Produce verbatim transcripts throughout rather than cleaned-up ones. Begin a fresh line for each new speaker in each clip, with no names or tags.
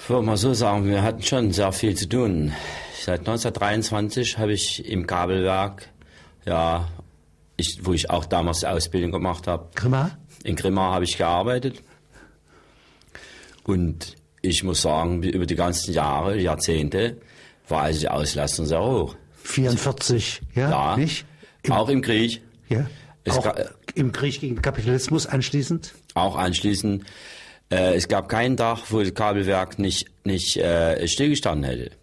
Ich würde mal so sagen, wir hatten schon sehr viel zu tun. Seit neunzehnhundertdreiundzwanzig habe ich im Kabelwerk, ja, ich, wo ich auch damals die Ausbildung gemacht habe.
Grimma?
In Grimma habe ich gearbeitet. Und ich muss sagen, über die ganzen Jahre, Jahrzehnte, war also die Auslastung sehr hoch.
vierundvierzig, ja?
Ja,
nicht?
Im, auch im Krieg.
Ja,
es
auch
ga,
im Krieg gegen den Kapitalismus anschließend?
Auch anschließend. Äh, es gab keinen Tag, wo das Kabelwerk nicht, nicht äh, stillgestanden hätte.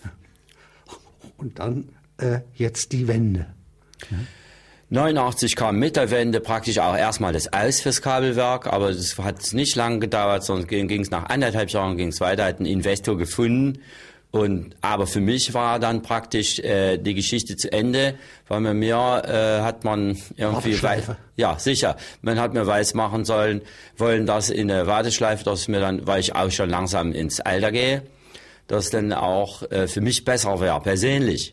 Und dann äh, jetzt die Wende. Ja.
neunundachtzig kam mit der Wende praktisch auch erstmal das Aus fürs Kabelwerk, aber das hat nicht lange gedauert, sondern ging es nach anderthalb Jahren ging es weiter, hat einen Investor gefunden. Und aber für mich war dann praktisch äh, die Geschichte zu Ende, weil man mir äh, hat man irgendwie weiß, ja sicher, man hat mir weiß machen sollen, wollen das in der Warteschleife, dass mir dann, weil ich auch schon langsam ins Alter gehe, dass dann auch äh, für mich besser wäre persönlich.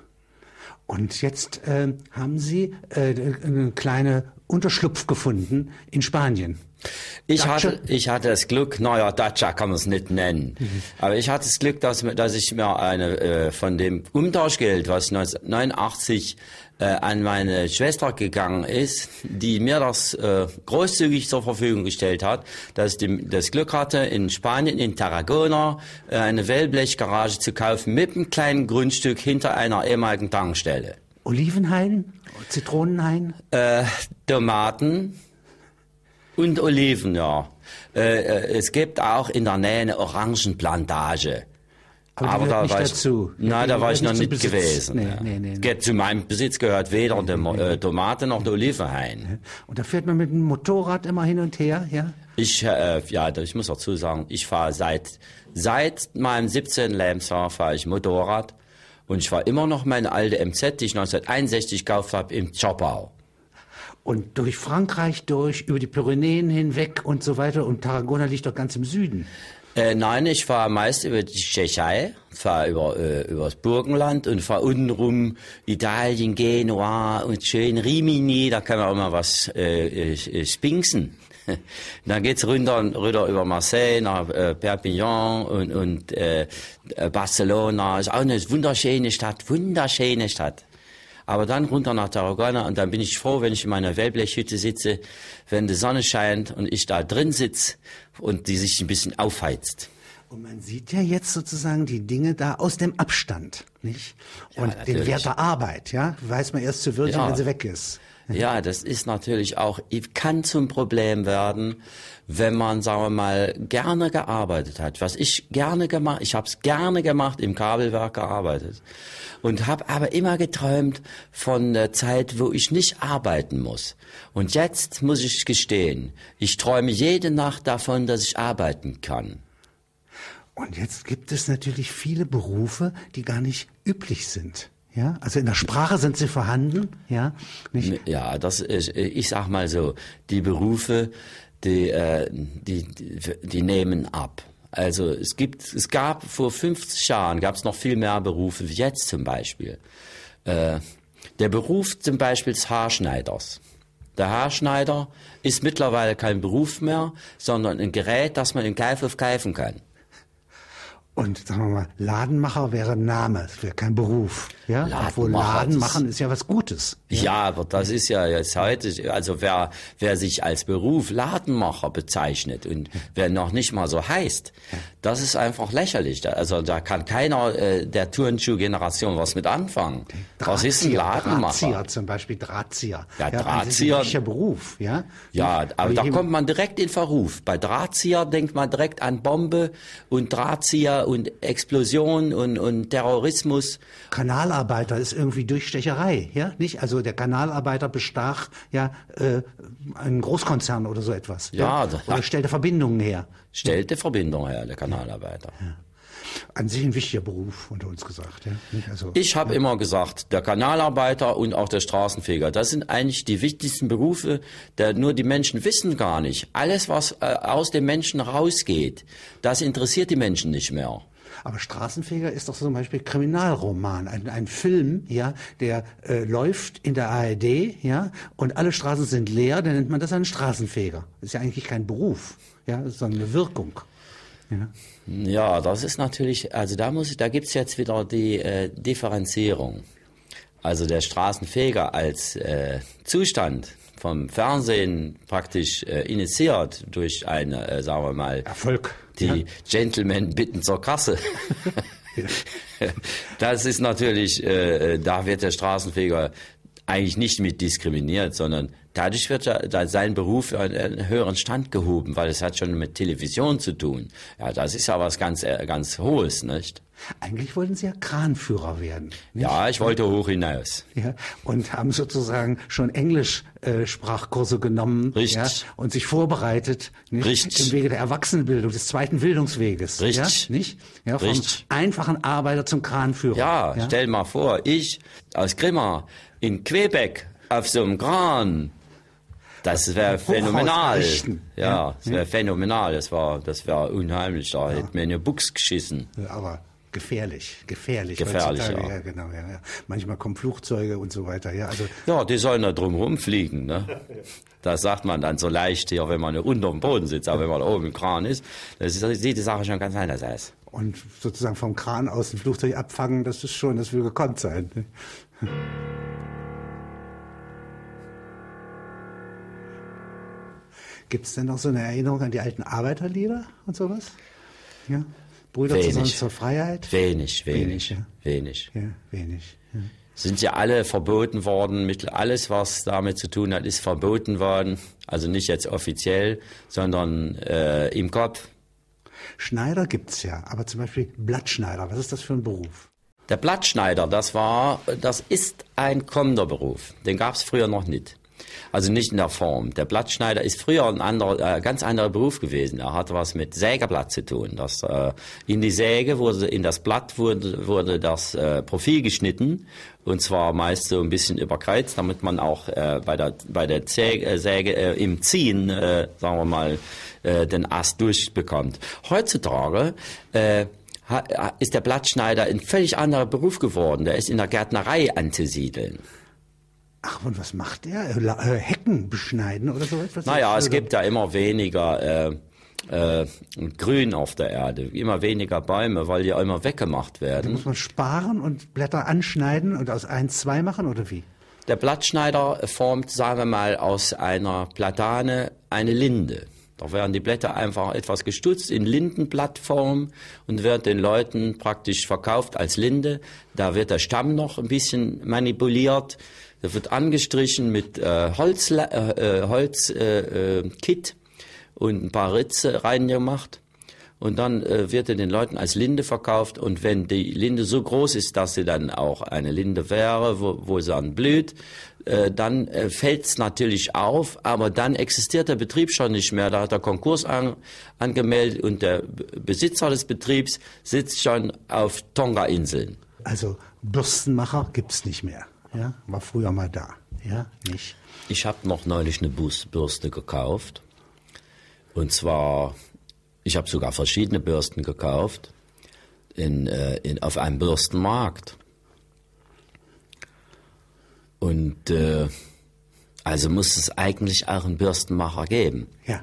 Und jetzt äh, haben Sie äh, eine kleine Unterschlupf gefunden in Spanien.
Ich hatte, ich hatte das Glück, naja, Dacia kann man es nicht nennen, mhm. aber ich hatte das Glück, dass, dass ich mir eine äh, von dem Umtauschgeld, was neunzehnhundertneunundachtzig äh, an meine Schwester gegangen ist, die mir das äh, großzügig zur Verfügung gestellt hat, dass ich die, das Glück hatte, in Spanien, in Tarragona, äh, eine Wellblechgarage zu kaufen mit einem kleinen Grundstück hinter einer ehemaligen Tankstelle.
Olivenhain? Zitronenhain?
Äh, Tomaten. Und Oliven, ja. Äh, es gibt auch in der Nähe eine Orangenplantage.
Aber,
Aber da
nicht
war
dazu.
ich, nein, da war ich noch nicht
Besitz.
gewesen.
Nee,
ja.
nee, nee, nee.
Zu meinem Besitz gehört weder die äh, Tomate noch der Olivenhain.
Und da fährt man mit dem Motorrad immer hin und her, ja?
Ich, äh, ja, ich muss dazu sagen, ich fahre seit, seit meinem siebzehnten Lebensjahr fahre ich Motorrad. Und ich fahre immer noch meine alte M Z, die ich neunzehnhunderteinundsechzig gekauft habe, im Zschopau.
Und durch Frankreich durch, über die Pyrenäen hinweg und so weiter. Und Tarragona liegt doch ganz im Süden.
Äh, nein, ich fahre meist über die Tschechei, fahre über, äh, über das Burgenland und fahre unten rum Italien, Genua und schön Rimini, da kann man auch mal was äh, äh, spinksen. Dann geht's runter, runter über Marseille nach äh, Perpignan und, und äh, Barcelona. Ist auch eine wunderschöne Stadt, wunderschöne Stadt. Aber dann runter nach Tarragona und dann bin ich froh, wenn ich in meiner Wellblechhütte sitze, wenn die Sonne scheint und ich da drin sitze und die sich ein bisschen aufheizt.
Und man sieht ja jetzt sozusagen die Dinge da aus dem Abstand, nicht? Und ja, den Wert der Arbeit, ja, weiß man erst zu würdigen, ja. wenn sie weg ist.
Ja, das ist natürlich auch, kann zum Problem werden, wenn man, sagen wir mal, gerne gearbeitet hat. Was ich gerne gemacht, ich habe es gerne gemacht, im Kabelwerk gearbeitet und habe aber immer geträumt von der Zeit, wo ich nicht arbeiten muss. Und jetzt muss ich gestehen, ich träume jede Nacht davon, dass ich arbeiten kann.
Und jetzt gibt es natürlich viele Berufe, die gar nicht üblich sind. Ja, also in der Sprache sind sie vorhanden, ja? Nicht?
Ja, das ist, ich sag mal so, die Berufe, die, äh, die, die, die nehmen ab. Also es gibt, es gab vor fünfzig Jahren gab es noch viel mehr Berufe wie jetzt zum Beispiel. Äh, der Beruf zum Beispiel des Haarschneiders. Der Haarschneider ist mittlerweile kein Beruf mehr, sondern ein Gerät, das man in Kaufhof kaufen kann.
Und sagen wir mal, Ladenmacher wäre ein Name, das wäre kein Beruf. Ja?
Ladenmacher,
Obwohl Laden machen ist ja was Gutes.
Ja, ja, aber das ist ja jetzt heute, also wer, wer sich als Beruf Ladenmacher bezeichnet und wer noch nicht mal so heißt, das ist einfach lächerlich. Also da kann keiner äh, der Turnschuh-Generation was mit anfangen.
Drahtzieher,
was ist ein Ladenmacher?
Drahtzieher zum Beispiel, Drahtzieher.
Ja,
ja
Drahtzieher.
Das ist ein richtiger Beruf, ja.
Ja, aber da kommt man direkt in Verruf. Bei Drahtzieher denkt man direkt an Bombe und Drahtzieher und Explosion und, und Terrorismus.
Kanalarbeiter ist irgendwie Durchstecherei, ja, nicht? Also der Kanalarbeiter bestach ja äh, einen Großkonzern oder so etwas.
Ja,
ja? Oder stellte Verbindungen her.
Stellte Verbindungen her, der Kanalarbeiter.
Ja. An sich ein wichtiger Beruf, unter uns gesagt. Ja? Also,
ich habe ja. immer gesagt, der Kanalarbeiter und auch der Straßenfeger, das sind eigentlich die wichtigsten Berufe, der nur die Menschen wissen gar nicht. Alles, was äh, aus dem Menschen rausgeht, das interessiert die Menschen nicht mehr.
Aber Straßenfeger ist doch zum Beispiel Kriminalroman, ein, ein Film, ja, der äh, läuft in der A R D, ja, und alle Straßen sind leer, dann nennt man das einen Straßenfeger. Das ist ja eigentlich kein Beruf, ja, sondern eine Wirkung. Ja.
Ja, das ist natürlich, also da muss ich, da gibt's jetzt wieder die äh, Differenzierung. Also der Straßenfeger als äh, Zustand vom Fernsehen praktisch äh, initiiert durch eine, äh, sagen wir mal,
Erfolg.
Die
Ja.
Gentlemen bitten zur Kasse. Das ist natürlich, äh, da wird der Straßenfeger eigentlich nicht mit diskriminiert, sondern dadurch wird er, da sein Beruf an einen höheren Stand gehoben, weil es hat schon mit Television zu tun. Ja, das ist ja was ganz, äh, ganz Hohes, nicht?
Eigentlich wollten Sie ja Kranführer werden. Nicht?
Ja, ich wollte hoch hinaus.
Ja, und haben sozusagen schon Englisch-Sprachkurse äh, genommen.
Richtig.
Ja, und sich vorbereitet. Nicht?
Richtig.
Im Wege der Erwachsenenbildung, des zweiten Bildungsweges.
Richtig.
Ja, nicht? Ja, vom
Richtig.
einfachen Arbeiter zum Kranführer.
Ja, ja, stell mal vor, ich aus Grimma in Quebec auf so einem Kran. Das wäre phänomenal. Ja,
Ja.
das wäre phänomenal. Das war, das wäre unheimlich. Da hätte mir eine Buchs geschissen.
Ja, aber gefährlich, gefährlich.
Gefährlich,
heutzutage.
ja.
Ja, genau, ja, ja. Manchmal kommen Flugzeuge und so weiter. Ja, also
Ja, die sollen da drum rumfliegen. Ne? Das sagt man dann so leicht hier, wenn man unter dem Boden sitzt, aber wenn man da oben im Kran ist, das ist, sieht die Sache schon ganz anders aus.
und sozusagen vom Kran aus ein Flugzeug abfangen, das ist schon, das will gekonnt sein. Ne? Gibt es denn noch so eine Erinnerung an die alten Arbeiterlieder und sowas? Ja? Brüder
Wenig.
zusammen zur Freiheit?
Wenig, wenig,
Wenig, ja.
wenig.
Ja, wenig. Ja.
Sind ja alle verboten worden. Mit alles, was damit zu tun hat, ist verboten worden. Also nicht jetzt offiziell, sondern äh, im Kopf.
Schneider gibt's ja, aber zum Beispiel Blattschneider, was ist das für ein Beruf?
Der Blattschneider, das war, das ist ein kommender Beruf. Den gab es früher noch nicht. Also nicht in der Form. Der Blattschneider ist früher ein anderer, äh, ganz anderer Beruf gewesen. Er hatte was mit Sägeblatt zu tun. Das, äh, in die Säge wurde, in das Blatt wurde, wurde das äh, Profil geschnitten. Und zwar meist so ein bisschen überkreuzt, damit man auch äh, bei der, bei der Säge, äh, Säge äh, im Ziehen, äh, sagen wir mal, äh, den Ast durchbekommt. Heutzutage, äh, ist der Blattschneider ein völlig anderer Beruf geworden. Der ist in der Gärtnerei anzusiedeln.
Ach, und was macht der? Äh, La- äh, Hecken beschneiden oder so etwas?
Naja, es
Oder-
gibt ja immer weniger äh, äh, Grün auf der Erde, immer weniger Bäume, weil die ja immer weggemacht
Da
werden.
muss man sparen und Blätter anschneiden und aus eins zwei machen oder wie?
Der Blattschneider formt, sagen wir mal, aus einer Platane eine Linde. Da werden die Blätter einfach etwas gestutzt in Lindenblattform und wird den Leuten praktisch verkauft als Linde. Da wird der Stamm noch ein bisschen manipuliert. Der wird angestrichen mit äh, Holz, äh, Holz äh, äh, Kit und ein paar Ritze reingemacht. Und dann äh, wird er den Leuten als Linde verkauft. Und wenn die Linde so groß ist, dass sie dann auch eine Linde wäre, wo, wo sie dann blüht, äh, dann äh, fällt es natürlich auf. Aber dann existiert der Betrieb schon nicht mehr. Da hat er Konkurs an, angemeldet und der B- Besitzer des Betriebs sitzt schon auf Tonga-Inseln.
Also Bürstenmacher gibt's nicht mehr. Ja, war früher mal da. Ja, nicht.
Ich habe noch neulich eine Bus- Bürste gekauft. Und zwar, ich habe sogar verschiedene Bürsten gekauft in, äh, in, auf einem Bürstenmarkt. Und äh, also muss es eigentlich auch einen Bürstenmacher geben.
Ja.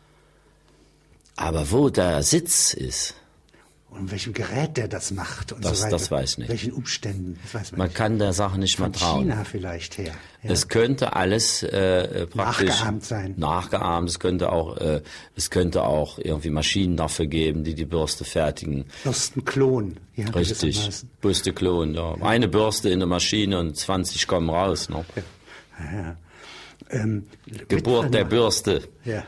Aber wo der Sitz ist,
Und in welchem Gerät der das macht und
Das-
so weiter.
das weiß ich nicht.
Welchen Umständen, das weiß man,
man
nicht.
kann der Sache nicht
Von
mehr trauen.
China vielleicht her. Ja.
Es könnte alles äh, praktisch
Nachgeahmt sein.
Nachgeahmt. Es könnte auch, äh, es könnte auch irgendwie Maschinen dafür geben, die die Bürste fertigen.
Bürstenklon. Ja,
Richtig.
gewissermaßen.
Bürsteklon, ja. Eine Bürste in der Maschine und zwanzig kommen raus. Ne?
Ja. Ähm,
Geburt der
Witwenmacher.
Bürste.
Ja.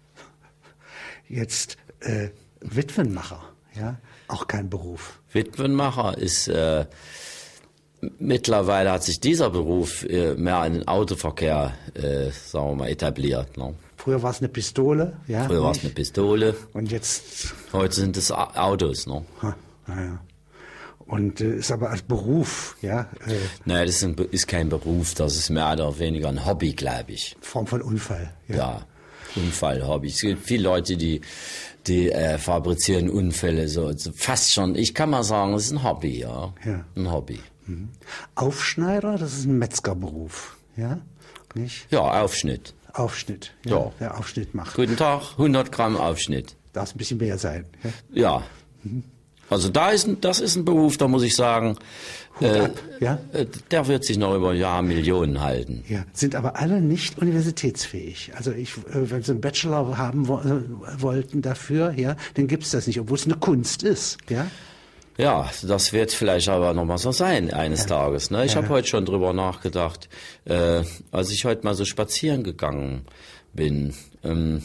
Jetzt äh, Witwenmacher. Ja, auch kein Beruf.
Witwenmacher ist äh, mittlerweile hat sich dieser Beruf äh, mehr in den Autoverkehr, äh, sagen wir mal, etabliert. Ne?
Früher war es eine Pistole. Ja,
Früher war es eine
nicht?
Pistole,
Und jetzt
heute sind es A- Autos. Ne?
Ha, naja. Und äh, ist aber als Beruf, ja, äh,
Nein, das ist, ein, Be- ist kein Beruf, das ist mehr oder weniger ein Hobby, glaube ich.
Form von Unfall.
Ja, Unfall, Hobby. Es gibt viele Leute, die, die äh, fabrizieren Unfälle, so, so fast schon. Ich kann mal sagen, es ist ein Hobby, ja.
Ja.
Ein Hobby.
Aufschneider, das ist ein Metzgerberuf, ja, nicht?
Ja, Aufschnitt.
Aufschnitt,
Ja.
der Aufschnitt macht.
Guten Tag, hundert Gramm Aufschnitt.
darf es ein bisschen mehr sein.
Ja. ja. Mhm. Also da ist, das ist ein Beruf, da muss ich sagen, äh,
ja?
der wird sich noch über Jahr Millionen halten.
Ja, sind aber alle nicht universitätsfähig. Also ich, wenn sie einen Bachelor haben wo, äh, wollten dafür, ja, dann gibt's das nicht, obwohl es eine Kunst ist. Ja,
ja, das wird vielleicht aber noch mal so sein eines ja. Tages. Ne? Ich ja. habe heute schon drüber nachgedacht, äh, als ich heute mal so spazieren gegangen bin, ähm,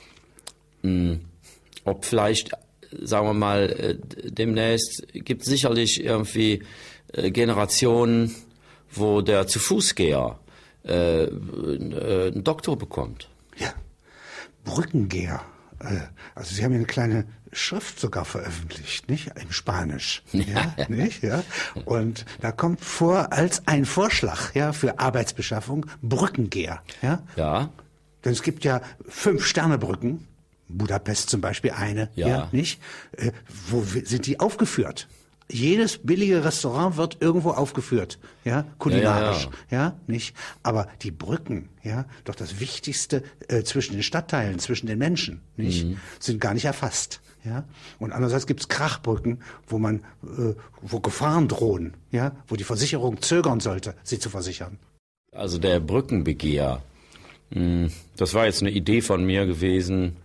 mh, ob vielleicht sagen wir mal, äh, demnächst gibt es sicherlich irgendwie äh, Generationen, wo der zu Fußgeher äh, äh, einen Doktor bekommt.
Ja, Brückengeher. Äh, also Sie haben ja eine kleine Schrift sogar veröffentlicht, nicht? In Spanisch. Ja, ja. Nicht? Ja. Und da kommt vor als ein Vorschlag, ja, für Arbeitsbeschaffung Brückengeher. Ja.
Ja.
Denn es gibt ja Fünf-Sterne-Brücken. Budapest zum Beispiel eine, ja, ja nicht? Äh, wo sind die aufgeführt? Jedes billige Restaurant wird irgendwo aufgeführt, ja, kulinarisch, ja, ja, ja. ja, nicht? Aber die Brücken, ja, doch das Wichtigste äh, zwischen den Stadtteilen, zwischen den Menschen, nicht, mhm. sind gar nicht erfasst, ja. Und andererseits gibt's Krachbrücken, wo man, äh, wo Gefahren drohen, ja, wo die Versicherung zögern sollte, sie zu versichern.
Also der Brückenbegehr, mh, das war jetzt eine Idee von mir gewesen.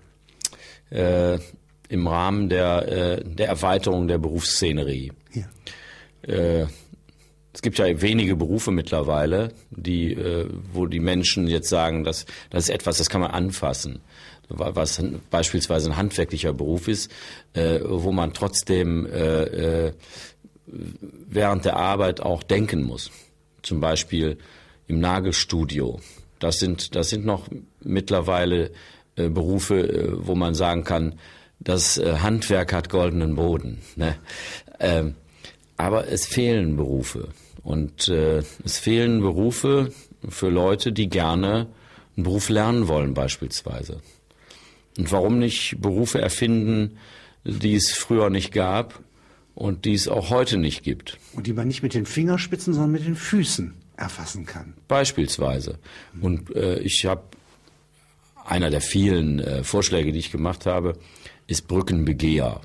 Äh, im Rahmen der, äh, der Erweiterung der Berufsszenerie. Ja. Äh, es gibt ja wenige Berufe mittlerweile, die, äh, wo die Menschen jetzt sagen, dass das ist etwas, das kann man anfassen. Was beispielsweise ein handwerklicher Beruf ist, äh, wo man trotzdem äh, äh, während der Arbeit auch denken muss. Zum Beispiel im Nagelstudio. Das sind, das sind noch mittlerweile Berufe, wo man sagen kann, das Handwerk hat goldenen Boden. Ne? Ähm, aber es fehlen Berufe. Und äh, es fehlen Berufe für Leute, die gerne einen Beruf lernen wollen beispielsweise. Und warum nicht Berufe erfinden, die es früher nicht gab und die es auch heute nicht gibt.
Und die man nicht mit den Fingerspitzen, sondern mit den Füßen erfassen kann.
Beispielsweise. Und äh, ich habe einer der vielen äh, Vorschläge, die ich gemacht habe, ist Brückenbegeher.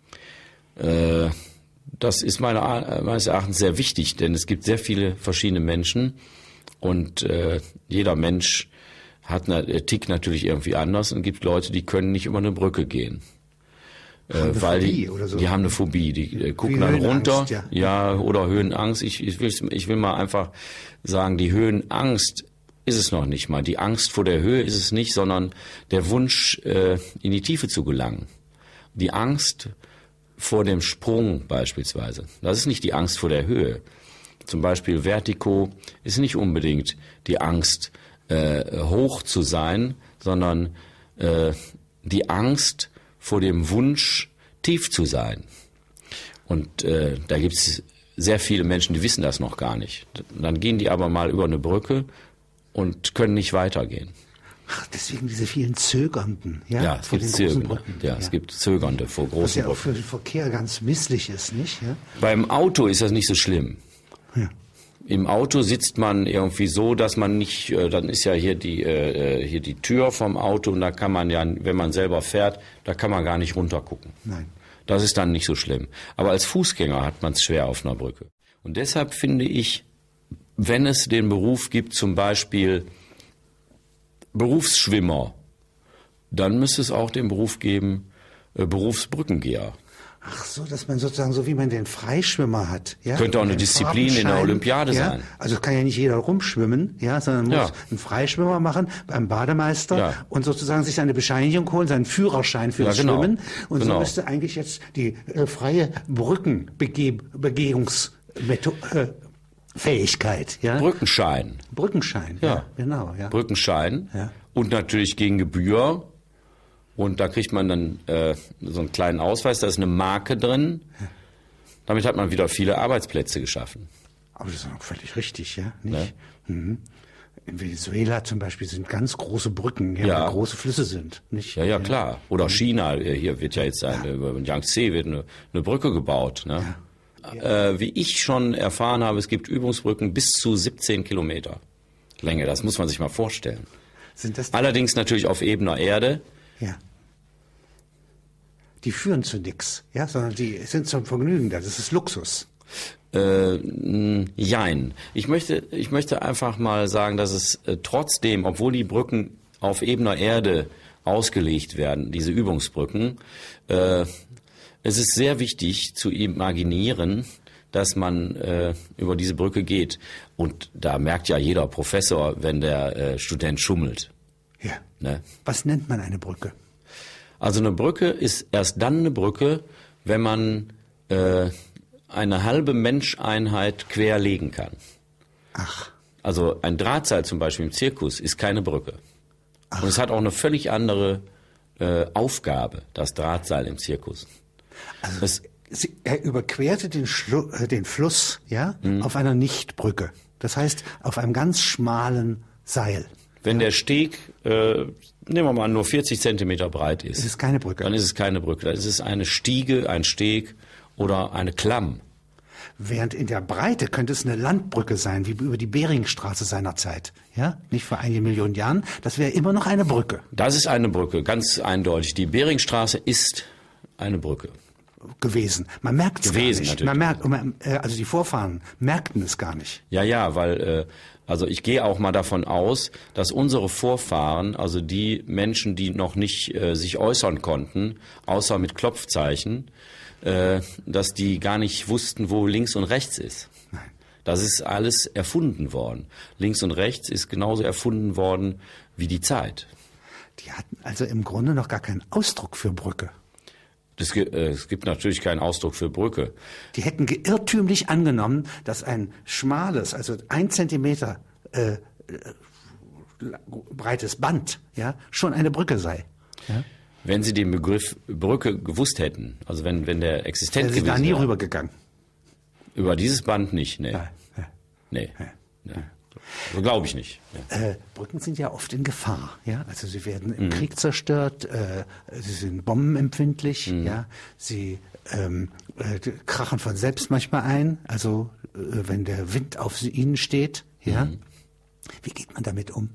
Äh, das ist meiner, meines Erachtens sehr wichtig, denn es gibt sehr viele verschiedene Menschen und äh, jeder Mensch hat eine, tickt natürlich irgendwie anders und gibt Leute, die können nicht über eine Brücke gehen. Äh, weil die, oder so. die haben eine Phobie, die äh, gucken dann runter, ja. ja, oder Höhenangst. Ich, ich, will, ich will mal einfach sagen, die Höhenangst ist es noch nicht mal. Die Angst vor der Höhe ist es nicht, sondern der Wunsch, äh, in die Tiefe zu gelangen. Die Angst vor dem Sprung beispielsweise. Das ist nicht die Angst vor der Höhe. Zum Beispiel Vertigo ist nicht unbedingt die Angst, äh, hoch zu sein, sondern äh, die Angst vor dem Wunsch, tief zu sein. Und äh, da gibt es sehr viele Menschen, die wissen das noch gar nicht. Dann gehen die aber mal über eine Brücke und können nicht weitergehen.
Ach, deswegen diese vielen Zögernden, ja?
Ja, es gibt Zögernde. Ja, ja, es gibt Zögernde vor großen
Was ja auch
Brücken.
für den Verkehr ganz misslich ist, nicht? Ja?
Beim Auto ist das nicht so schlimm.
Ja.
Im Auto sitzt man irgendwie so, dass man nicht, äh, dann ist ja hier die, äh, hier die Tür vom Auto und da kann man ja, wenn man selber fährt, da kann man gar nicht runtergucken.
Nein.
Das ist dann nicht so schlimm. Aber als Fußgänger hat man es schwer auf einer Brücke. Und deshalb finde ich, wenn es den Beruf gibt, zum Beispiel Berufsschwimmer, dann müsste es auch den Beruf geben, äh, Berufsbrückengeher.
Ach so, dass man sozusagen, so wie man den Freischwimmer hat. Ja?
Könnte auch eine Disziplin in der Olympiade
ja?
sein.
Also kann ja nicht jeder rumschwimmen, ja, sondern muss
Ja.
einen Freischwimmer machen beim Bademeister
Ja.
und sozusagen sich seine Bescheinigung holen, seinen Führerschein für
Ja,
das
genau.
Schwimmen. Und
Genau.
so müsste eigentlich jetzt die äh, freie Brückenbegehungsfähigkeit, ja?
Brückenschein.
Brückenschein, ja,
Ja.
genau, ja.
Brückenschein.
Ja.
Und natürlich gegen Gebühr. Und da kriegt man dann äh, so einen kleinen Ausweis, da ist eine Marke drin. Damit hat man wieder viele Arbeitsplätze geschaffen.
Aber das ist auch völlig richtig, ja? Nicht?
Ne?
Mhm. In Venezuela zum Beispiel sind ganz große Brücken, ja,
Ja.
wo große Flüsse sind. Nicht?
Ja, ja, klar. Oder China, äh, hier wird ja jetzt eine, über den Yangtze wird eine, eine Brücke gebaut. Ne? Äh, wie ich schon erfahren habe, es gibt Übungsbrücken bis zu siebzehn Kilometer Länge. Das muss man sich mal vorstellen.
Sind das
Allerdings natürlich auf ebener Erde.
ja. die führen zu nix, ja, sondern die sind zum Vergnügen da. Das ist Luxus.
Äh, jein. Ich möchte, ich möchte einfach mal sagen, dass es äh, trotzdem, obwohl die Brücken auf ebener Erde ausgelegt werden, diese Übungsbrücken, äh, es ist sehr wichtig zu imaginieren, dass man äh, über diese Brücke geht. Und da merkt ja jeder Professor, wenn der äh, Student schummelt.
Ja.
Ne?
Was nennt man eine Brücke?
Also eine Brücke ist erst dann eine Brücke, wenn man äh, eine halbe Menscheinheit quer legen kann.
Ach.
Also ein Drahtseil zum Beispiel im Zirkus ist keine Brücke. Ach. Und es hat auch eine völlig andere äh, Aufgabe, das Drahtseil im Zirkus.
Also das, sie, er überquerte den, Schlu äh, den Fluss, ja, mhm. auf einer Nichtbrücke. Das heißt, auf einem ganz schmalen Seil.
Wenn der Steg, äh, nehmen wir mal, nur vierzig Zentimeter breit ist,
ist es keine Brücke.
Dann ist es keine Brücke. Dann ist es eine Stiege, ein Steg oder eine Klamm.
Während in der Breite könnte es eine Landbrücke sein, wie über die Beringstraße seinerzeit. Ja, nicht vor einigen Millionen Jahren. Das wäre immer noch eine Brücke.
Das ist eine Brücke, ganz eindeutig. Die Beringstraße ist eine Brücke.
Gewesen. Man merkt es gar nicht.
Natürlich.
Man merkt, also die Vorfahren merkten es gar nicht.
Ja, ja, weil, äh, also ich gehe auch mal davon aus, dass unsere Vorfahren, also die Menschen, die noch nicht äh, sich äußern konnten, außer mit Klopfzeichen, äh, dass die gar nicht wussten, wo links und rechts ist.
Nein.
Das ist alles erfunden worden. Links und rechts ist genauso erfunden worden wie die Zeit.
Die hatten also im Grunde noch gar keinen Ausdruck für Brücke.
Das, äh, es gibt natürlich keinen Ausdruck für Brücke.
Die hätten irrtümlich angenommen, dass ein schmales, also ein Zentimeter äh, äh, breites Band, ja, schon eine Brücke sei. Ja?
Wenn Sie den Begriff Brücke gewusst hätten, also wenn, wenn der existent gewesen
wäre,
wäre.
Sie da nie rübergegangen.
Über dieses Band nicht, nee.
Ja, ja.
Nee. Ja. Nee. So glaube ich nicht. Ja.
Äh, Brücken sind ja oft in Gefahr, ja. Also sie werden im mhm. Krieg zerstört, äh, sie sind bombenempfindlich, mhm. ja. Sie ähm, äh, krachen von selbst manchmal ein, also äh, wenn der Wind auf ihnen steht, ja. Mhm. Wie geht man damit um?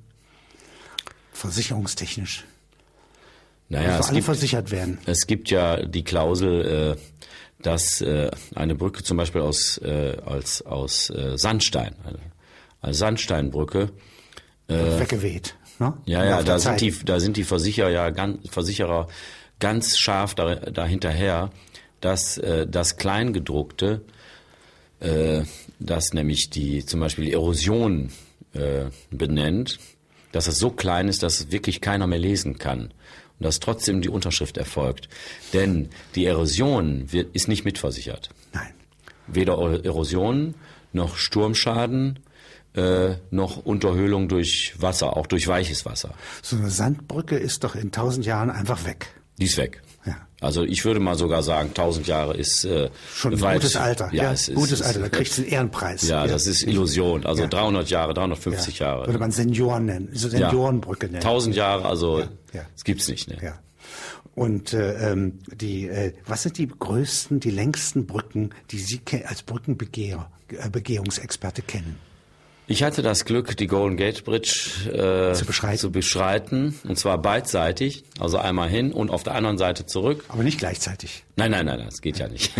Versicherungstechnisch.
Naja,
es alle gibt, versichert werden.
Es gibt ja die Klausel, äh, dass äh, eine Brücke zum Beispiel aus, äh, als, aus äh, Sandstein, eine, eine Sandsteinbrücke, äh,
weggeweht. Ne?
Ja, ja, da sind, die, da sind die Versicherer ja ganz, Versicherer ganz scharf da, dahinterher, dass äh, das Kleingedruckte, äh, das nämlich die zum Beispiel Erosion äh, benennt, dass es so klein ist, dass wirklich keiner mehr lesen kann. Und dass trotzdem die Unterschrift erfolgt. Denn die Erosion wird, ist nicht mitversichert.
Nein.
Weder Erosion noch Sturmschaden äh, noch Unterhöhlung durch Wasser, auch durch weiches Wasser.
So eine Sandbrücke ist doch in tausend Jahren einfach weg.
Die ist weg.
Ja.
Also ich würde mal sogar sagen, tausend Jahre ist äh,
schon ein
weit,
gutes Alter.
Ja,
ja
es ist,
gutes
es
Alter. Da
ist,
kriegst du einen Ehrenpreis.
Ja, ja, das ist Illusion. Also ja. dreihundert Jahre, dreihundertfünfzig ja. Jahre.
Würde man Senioren nennen, so Seniorenbrücke nennen.
tausend Jahre, also
ja. Ja.
das gibt's nicht. Ne?
Ja. Und äh, die, äh, was sind die größten, die längsten Brücken, die Sie als Brückenbegeher, äh, Begehungsexperte kennen?
Ich hatte das Glück, die Golden Gate Bridge äh,
zu, beschreiten.
zu beschreiten, und zwar beidseitig, also einmal hin und auf der anderen Seite zurück.
Aber nicht gleichzeitig.
Nein, nein, nein, das geht ja nicht.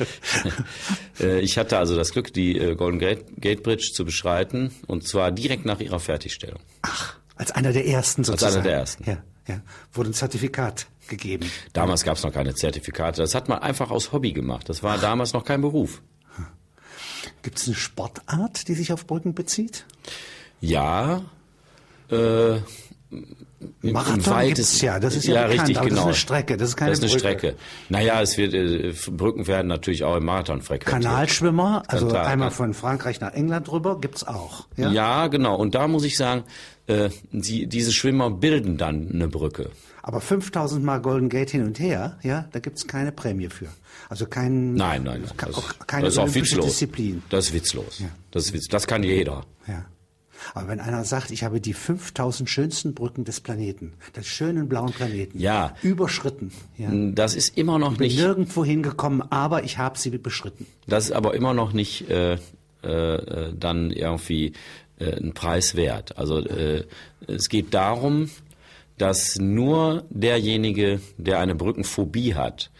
Ich hatte also das Glück, die äh, Golden Gate, Gate Bridge zu beschreiten, und zwar direkt nach ihrer Fertigstellung.
Ach, als einer der ersten sozusagen.
Als einer der ersten.
Ja, ja. Wurde ein Zertifikat gegeben.
Damals gab es noch keine Zertifikate. Das hat man einfach aus Hobby gemacht. Das war Ach. damals noch kein Beruf.
Gibt es eine Sportart, die sich auf Brücken bezieht?
Ja. Äh,
Marathon gibt's ja, das ist ja,
ja
bekannt,
richtig,
aber
genau.
Das ist eine Strecke, das ist keine
Das ist eine
Brücke.
Strecke. Naja, es wird, äh, Brücken werden natürlich auch im Marathon frequentiert.
Kanalschwimmer, also
klar,
einmal
klar.
von Frankreich nach England rüber, gibt's auch. Ja,
ja genau. Und da muss ich sagen, äh, die, diese Schwimmer bilden dann eine Brücke.
Aber fünftausend Mal Golden Gate hin und her, ja, da gibt's keine Prämie für. Also kein,
nein, nein, nein.
Das,
das,
keine
das ist auch witzlos.
Disziplin.
Das ist witzlos.
Ja.
Das ist witz, das kann jeder.
Ja. Aber wenn einer sagt, ich habe die fünftausend schönsten Brücken des Planeten, des schönen blauen Planeten,
ja.
überschritten. Ja.
Das ist immer noch
ich bin
nicht.
nirgendwo hingekommen, aber ich habe sie beschritten.
Das ist aber immer noch nicht äh, äh, dann irgendwie äh, ein Preis wert. Also äh, es geht darum, dass nur derjenige, der eine Brückenphobie hat,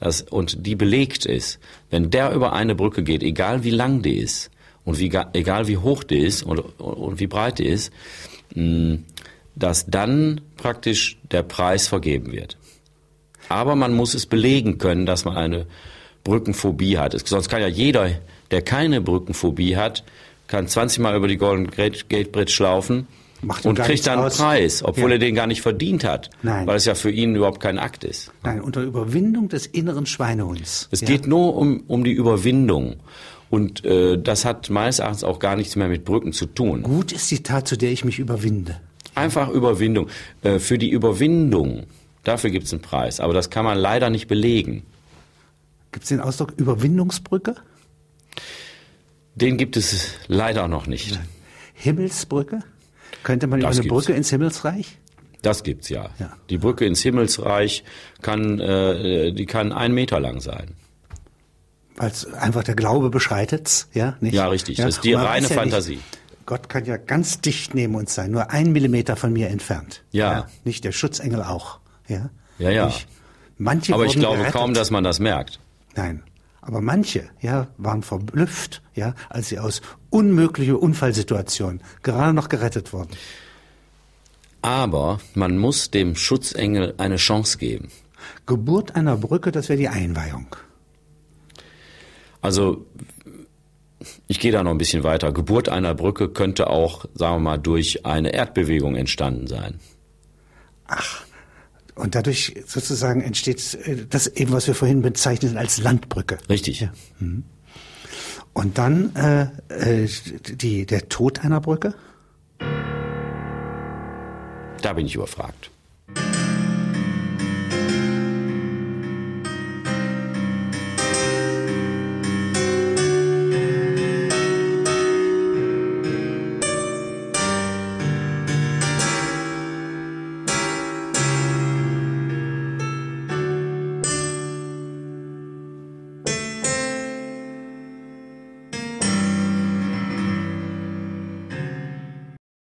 das, und die belegt ist, wenn der über eine Brücke geht, egal wie lang die ist und wie, egal wie hoch die ist und, und wie breit die ist, dass dann praktisch der Preis vergeben wird. Aber man muss es belegen können, dass man eine Brückenphobie hat. Sonst kann ja jeder, der keine Brückenphobie hat, kann zwanzig Mal über die Golden Gate Bridge laufen Macht und kriegt dann einen aus. Preis, obwohl ja. er den gar nicht verdient hat, Nein. weil es ja für ihn überhaupt kein Akt ist.
Nein, unter Überwindung des inneren Schweinehunds.
Es
ja.
geht nur um, um die Überwindung. Und äh, das hat meines Erachtens auch gar nichts mehr mit Brücken zu tun.
Gut ist die Tat, zu der ich mich überwinde.
Einfach Überwindung. Äh, für die Überwindung, dafür gibt es einen Preis. Aber das kann man leider nicht belegen.
Gibt es den Ausdruck Überwindungsbrücke?
Den gibt es leider noch nicht.
Himmelsbrücke? Könnte man über eine gibt's. Brücke ins Himmelsreich?
Das gibt's ja.
ja.
Die Brücke ins Himmelsreich kann, äh, die kann einen Meter lang sein.
Weil einfach der Glaube beschreitet's, ja? Nicht?
Ja, richtig. Ja? Das ist die reine ja Fantasie.
Nicht, Gott kann ja ganz dicht neben uns sein, nur ein Millimeter von mir entfernt.
Ja.
ja? Nicht der Schutzengel auch, ja?
Ja, ja.
Nicht? Manche
Aber ich glaube
gerettet.
kaum, dass man das merkt.
Nein. Aber manche, ja, waren verblüfft, ja, als sie aus unmöglichen Unfallsituationen gerade noch gerettet wurden.
Aber man muss dem Schutzengel eine Chance geben.
Geburt einer Brücke, das wäre die Einweihung.
Also, ich gehe da noch ein bisschen weiter. Geburt einer Brücke könnte auch, sagen wir mal, durch eine Erdbewegung entstanden sein.
Ach. Und dadurch sozusagen entsteht das eben, was wir vorhin bezeichnen als Landbrücke.
Richtig.
Ja. Und dann äh, die, der Tod einer Brücke?
Da bin ich überfragt.